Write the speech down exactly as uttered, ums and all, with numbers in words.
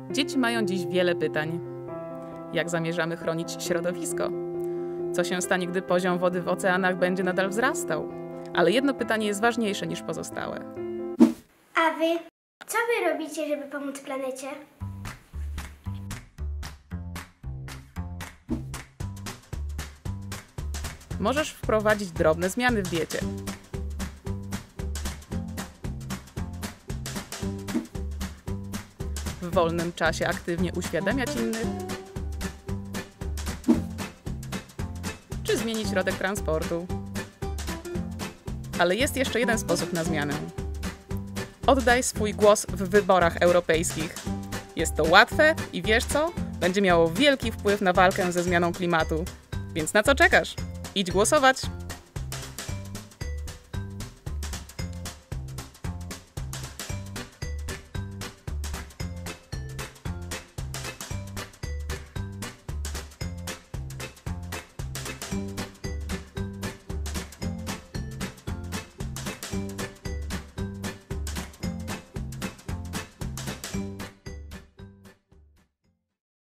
Dzieci mają dziś wiele pytań. Jak zamierzamy chronić środowisko? Co się stanie, gdy poziom wody w oceanach będzie nadal wzrastał? Ale jedno pytanie jest ważniejsze niż pozostałe. A wy? Co wy robicie, żeby pomóc planecie? Możesz wprowadzić drobne zmiany w diecie. W wolnym czasie aktywnie uświadamiać innych. Czy zmienić środek transportu. Ale jest jeszcze jeden sposób na zmianę. Oddaj swój głos w wyborach europejskich. Jest to łatwe i wiesz co? Będzie miało wielki wpływ na walkę ze zmianą klimatu. Więc na co czekasz? Idź głosować!